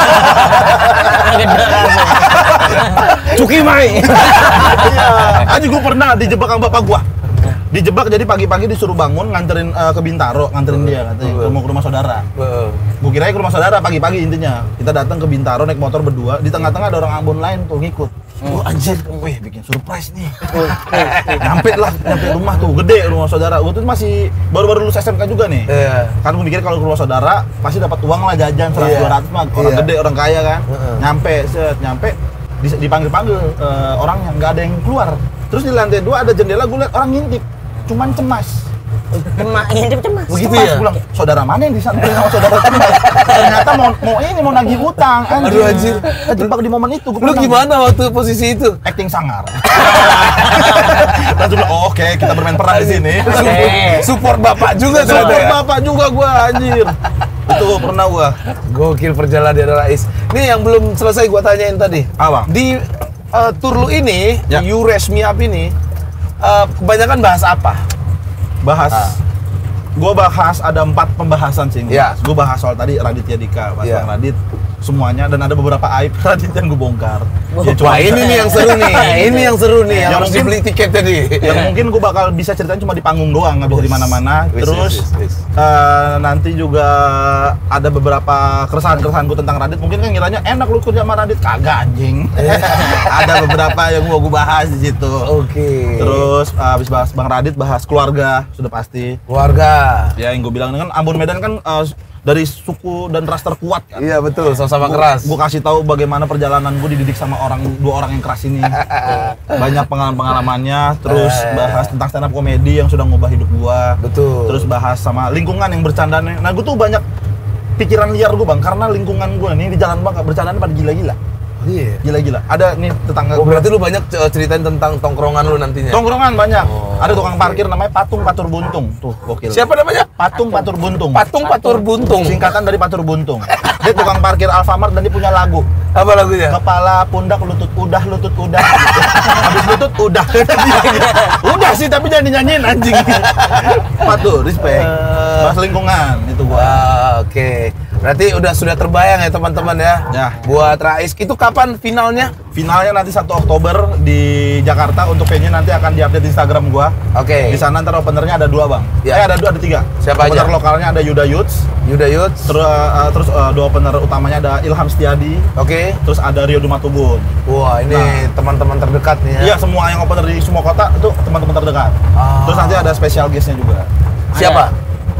Cuki Mai. Iya, aja gua pernah dijebak sama bapak gua. Dijebak jadi pagi-pagi disuruh bangun nganterin uh, ke Bintaro, nganterin dia katanya Betul. mau ke rumah saudara. Betul. Gua kira ke rumah saudara pagi-pagi intinya. Kita datang ke Bintaro naik motor berdua, di tengah-tengah ada orang Ambon lain tuh ngikut. Oh anjir, wih bikin surprise nih. Nyampe lah, nyampe rumah tuh, gede rumah saudara. Gua tuh masih baru-baru lulus S M K juga nih. Iya. Kan gua mikir kalau ke rumah saudara pasti dapat uang lah jajan seratus dua ratus mah orang Iya. gede, orang kaya kan. Heeh. Nyampe, set, nyampe di- dipanggil-panggil eh, orang yang nggak ada yang keluar. Terus di lantai dua ada jendela, gue liat orang ngintip, cuman cemas. Cemas, ngintip cemas. Begitu Cemas, ya? gua bilang, saudara mana yang disamperin sama saudara cemas? Ternyata mau mau ini mau nagih utang. Anjir. Aduh, anjir. Kejebak di momen itu. Gua Lu bilang, gimana waktu posisi itu? acting sangar. Langsung bilang, oh, oke kita bermain peran di sini. Oke. Support bapak juga ternyata Support ya? bapak juga gua anjir. Itu pernah gua. Gokil perjalanan di Rais. Nih yang belum selesai gua tanyain tadi. Apa? Di eh, tour lu ini, Ya. You Raise Me Up ini, eh, kebanyakan bahas apa? Bahas. Ah. Gue bahas ada empat pembahasan sih. Ya. Gue bahas soal tadi Raditya Dika, bahas Ya. Bang Radit semuanya dan ada beberapa aib Radit yang gue bongkar. Oh, Ya, cuma Wah ini nih yang seru nih, ini yang seru nih, yang Ya, harus mungkin- dibeli tiket tadi. yang mungkin gue bakal bisa ceritain cuma di panggung doang, nggak bisa di mana-mana. Wis, Terus wis, wis, wis. eh, nanti juga ada beberapa keresahan-keresahan gue tentang Radit. Mungkin kan ngiranya enak lu kerja sama Radit, kagak anjing. Ada beberapa yang mau gue bahas di situ. Oke. Terus eh, habis bahas Bang Radit, bahas keluarga sudah pasti. Keluarga. Ya yang gue bilang kan Ambon Medan kan eh, dari suku dan ras terkuat kan. Iya betul, sama-sama keras. Gue kasih tahu bagaimana perjalanan gue dididik sama orang dua orang yang keras ini. Banyak pengalaman-pengalamannya, terus Eh. bahas tentang stand up komedi yang sudah ngubah hidup gue. Betul. Terus bahas sama lingkungan yang bercandanya. Nah gue tuh banyak pikiran liar gue bang, karena lingkungan gue nih di jalan bang bercandaan pada gila-gila. Iya. Gila-gila. Ada nih tetangga Oh, gue. berarti lu banyak eh, ceritain tentang tongkrongan lu nantinya. Tongkrongan banyak. Oh, Ada tukang oke. parkir namanya Patung Patur Buntung. Tuh, gokil. Siapa namanya? Patung Patur Buntung. Patung Patur Buntung. Singkatan dari Patur Buntung. Dia tukang parkir Alfamart dan dia punya lagu. Apa lagunya? Kepala, pundak, lutut, udah, lutut, udah. Habis lutut, udah. Udah sih, tapi jangan dinyanyiin anjing. Patur, respect. Bahas lingkungan, itu gua. Wah, oke. Berarti udah sudah terbayang ya teman-teman ya. Ya. Buat Rais itu kapan finalnya? Finalnya nanti satu Oktober di Jakarta. Untuk venue nanti akan diupdate di Instagram gua. Oke. Di sana ntar openernya ada dua bang. Ya. Eh ada dua, ada tiga. Siapa Opener aja? lokalnya ada Yuda Yuts. Yuda Yuts. Terus, uh, terus uh, dua opener utamanya ada Ilham Setiadi. Oke. Terus ada Rio Dumatubun. Wah, ini Nah. teman-teman terdekat nih ya. Iya, semua yang opener di semua kota itu teman-teman terdekat. Ah. Terus nanti ada special guest-nya juga. Siapa?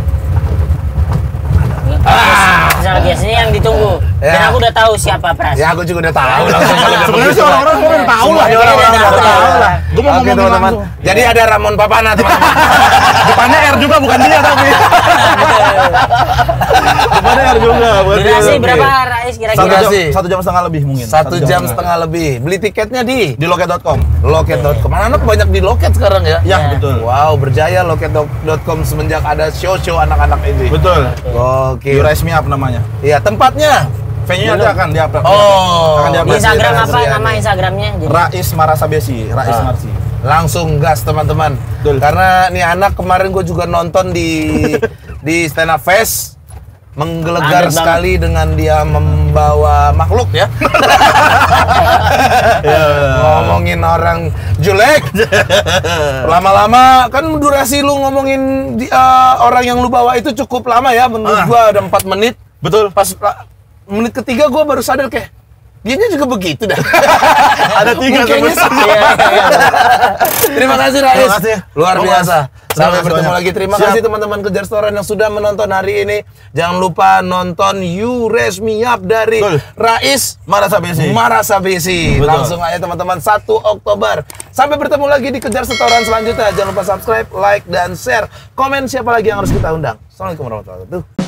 Ah, misalnya biasanya yang ditunggu. Ya. Dan aku udah tahu siapa Pras. Ya aku juga udah tahu langsung kalau udah Sebenarnya begitu sih kan. orang-orang orang tahu lah. Semuanya orang-orang Iya, udah iya, tahu iya. lah. Gue mau Oke ngomongin teman-teman. langsung. Jadi ada Ramon Papana teman-teman. Depannya R juga bukan dia tapi. Depannya Benar juga. benar Durasi juga. berapa Rais Satu kira-kira? jam, Durasi. satu jam setengah lebih mungkin. Satu jam setengah lebih. Beli tiketnya di Di loket dot com. loket dot com. Anak-anak banyak di loket sekarang ya? Ya, Ya. betul. Wow, berjaya loket dot com semenjak ada show-show anak-anak ini. Betul. Oke. You Raise Me Up namanya. Iya, tempatnya. Venue nanti akan di-upload. Oh. Akan Di di-upload. Instagram Presiden apa Adriani. nama Instagramnya? Jadi, Rais Marasabesi, Rais Ah. Marsi. Langsung gas teman-teman. Betul. Karena nih anak kemarin gue juga nonton di di Stand Up Fest, menggelegar Kaget banget. sekali dengan dia membawa makhluk ya. Ngomongin orang jelek. Lama-lama kan durasi lu ngomongin di- eh, orang yang lu bawa itu cukup lama ya. Menurut Ah. gua ada empat menit. Betul. Pas la- menit ketiga gua baru sadar kayak dianya juga begitu dah. Ada tiga Mukanya teman. sama. Terima kasih Rais. Terima kasih. Luar Terima biasa. kasih. Sampai Terima kasih bertemu banyak. lagi. Terima Siap. kasih teman-teman Kejar Setoran yang sudah menonton hari ini. Jangan lupa nonton You Raise Me Up dari Betul. Rais Marasabesi. Marasabesi. Betul. Langsung aja teman-teman satu Oktober. Sampai bertemu lagi di Kejar Setoran selanjutnya. Jangan lupa subscribe, like, dan share. Komen siapa lagi yang harus kita undang. Assalamualaikum warahmatullahi wabarakatuh.